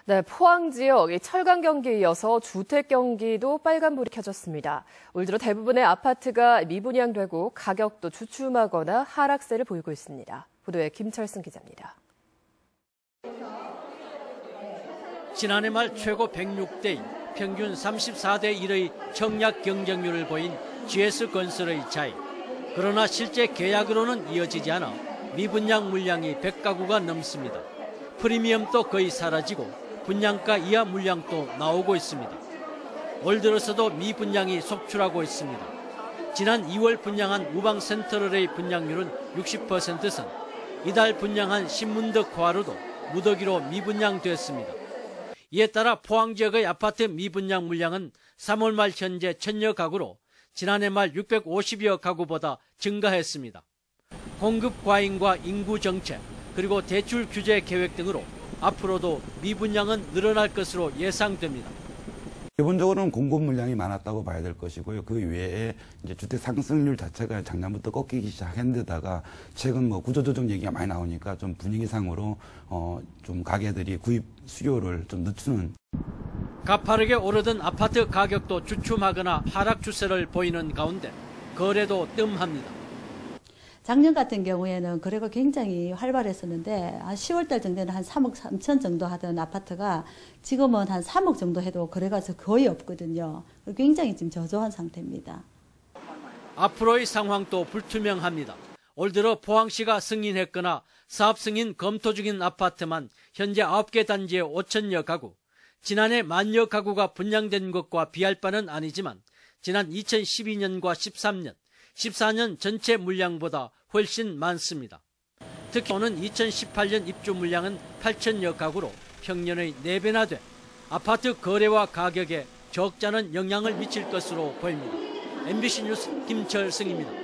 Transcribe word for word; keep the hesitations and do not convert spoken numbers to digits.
네, 포항 지역 철강 경기에 이어서 주택 경기도 빨간불이 켜졌습니다. 올 들어 대부분의 아파트가 미분양되고 가격도 주춤하거나 하락세를 보이고 있습니다. 보도에 김철승 기자입니다. 지난해 말 최고 백육 대 이, 평균 삼십사 대 일의 청약 경쟁률을 보인 지에스건설의 차이. 그러나 실제 계약으로는 이어지지 않아 미분양 물량이 백 가구가 넘습니다. 프리미엄도 거의 사라지고 분양가 이하 물량도 나오고 있습니다. 올 들어서도 미분양이 속출하고 있습니다. 지난 이월 분양한 우방센터럴의 분양률은 육십 퍼센트 선, 이달 분양한 신문덕 화로도 무더기로 미분양됐습니다. 이에 따라 포항 지역의 아파트 미분양 물량은 삼월 말 현재 천여 가구로 지난해 말 육백오십여 가구보다 증가했습니다. 공급 과잉과 인구 정책, 그리고 대출 규제 계획 등으로 앞으로도 미분양은 늘어날 것으로 예상됩니다. 기본적으로는 공급 물량이 많았다고 봐야 될 것이고요. 그 외에 이제 주택 상승률 자체가 작년부터 꺾이기 시작한 데다가 최근 뭐 구조조정 얘기가 많이 나오니까 좀 분위기상으로 어 좀 가게들이 구입 수요를 좀 늦추는. 가파르게 오르던 아파트 가격도 주춤하거나 하락 추세를 보이는 가운데 거래도 뜸합니다. 작년 같은 경우에는 거래가 굉장히 활발했었는데 한 시월 달 정도에는 한 삼억 삼천 정도 하던 아파트가 지금은 한 삼억 정도 해도 거래가 거의 없거든요. 굉장히 지금 저조한 상태입니다. 앞으로의 상황도 불투명합니다. 올 들어 포항시가 승인했거나 사업 승인 검토 중인 아파트만 현재 아홉 개 단지에 오천여 가구, 지난해 만여 가구가 분양된 것과 비할 바는 아니지만 지난 이천십이 년과 십삼 년, 십사 년 전체 물량보다 훨씬 많습니다. 특히 오는 이천십팔 년 입주 물량은 팔천여 가구로 평년의 네 배나 돼 아파트 거래와 가격에 적잖은 영향을 미칠 것으로 보입니다. 엠비씨 뉴스 김철승입니다.